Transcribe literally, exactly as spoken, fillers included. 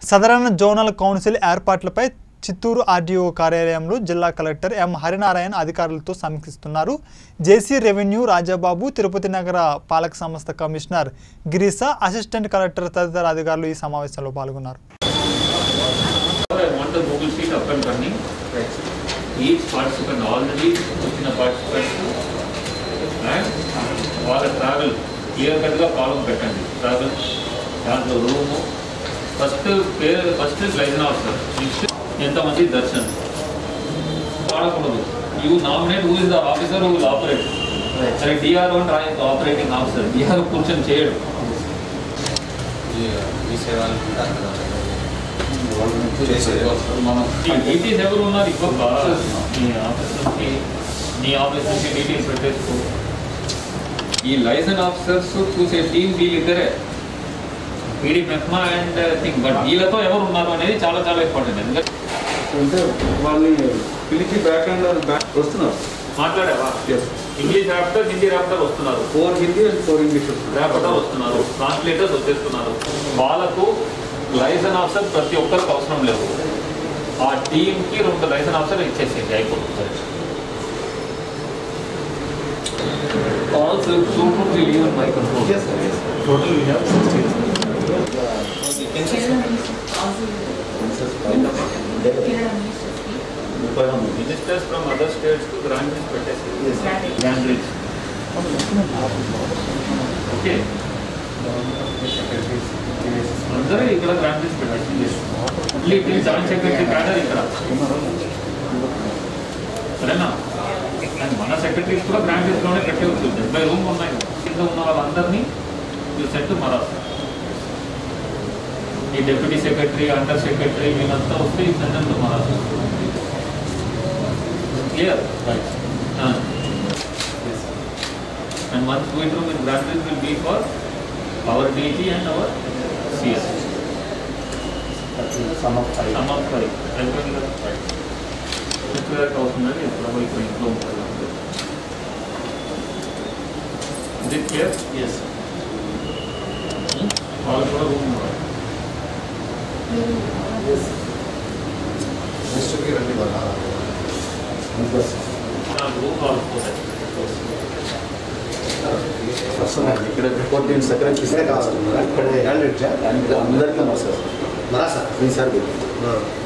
Southern zonal council ఏర్పాట్లపై Chittoor RDO కార్యాలయంలో జిల్లా కలెక్టర్ ఎం హరినారాయణ అధికారులతో సమీక్షిస్తున్నారు. జేసీ రెవెన్యూ రాజాబాబు, తిరుపతి నగర పాలక సంస్థ కమిషనర్ గిరీశ, అసిస్టెంట్ కలెక్టర్ తదితర అధికారులు ఈ సమావేశంలో పాల్గొన్నారు. ఫస్ట్ పేరు ఫస్ట్ లైసెన్స్ ఆఫీసర్, నెక్స్ట్ ఎంతమంది దర్శన్ వాడకూడదు. You nominate who is the officer who will operate. సరే DRO and operating officer, DRO కూర్చొని చేయడు. డీటెయిల్స్ ఎవరు ఉన్నారు ఎక్కువ నీ ఆఫీసర్కి, నీ ఆఫీస్ నుంచి డీటెయిల్స్ పెట్టేసుకో. ఈ లైసెన్స్ ఆఫీసర్స్ చూసే టీం వీళ్ళిద్దరే, పీడీ మెహ్మా అండ్ థింగ్. బట్ వీళ్ళతో ఎవరు ఉన్నారు అనేది చాలా చాలా ఇంపార్టెంట్. ఎందుకంటే అంటే వాళ్ళని పిలిచి బ్యాక్ అండ్ బ్యాక్ వస్తున్నారు. మాట్లాడావా? ఇంగ్లీష్ ర్యాప్టర్, హిందీ ర్యాప్టర్ వస్తున్నారు. Four Hindi and four English rapporteur వస్తున్నారు. ట్రాన్స్లేటర్స్ వచ్చేస్తున్నారు. వాళ్ళకు లైసెన్స్ ఆఫీసర్ ప్రతి ఒక్కరికి అవసరం లేదు. ఆ టీంకి రెండు లైసెన్స్ ఆఫీసర్ ఇచ్చేసేది అయిపోతుంది. All super will leave my control. Yes, sir. Yes. Total we have sixty. Ministers from other states to grant this petition. Yes. Grant this. Okay. అందరూ ఇక్కడ grant this petition. Yes. Only till joint secretary cadre ఇక్కడ. సరేనా? And మన secretaries కూడా grant లిస్ట్లోనే కట్టి ఉంటుంది. డెబ్బై room ఉన్నాయి. కింద ఉన్న వాళ్ళందరినీ యూ సెట్ మరాస్. ఈ డెప్యూటీ సెక్రటరీ, అండర్ సెక్రటరీ వీళ్ళంతా వస్తే ఈ సెంటర్ మరాస్. Clear? And one suite room in grant list will be for our DG and our CS. Some of five some of five అయిపోయింది కదా. ఫైవ్ ఫిఫ్టీ దాకా అవుతుందని ఎప్పుడు ఇక్కడ ఇంట్లో ఉంటుంది. Is it clear? Yes. All for a room. Yes. Mister K. Randy Bala. Yes. Now room all for that. Person ఇక్కడ report చేసిన సెక్రటరీ ఇక్కడే కావాలి. ఇక్కడే క్యాండిడేట్ అందరికీ నమస్కారం. మరా సార్ మీ సార్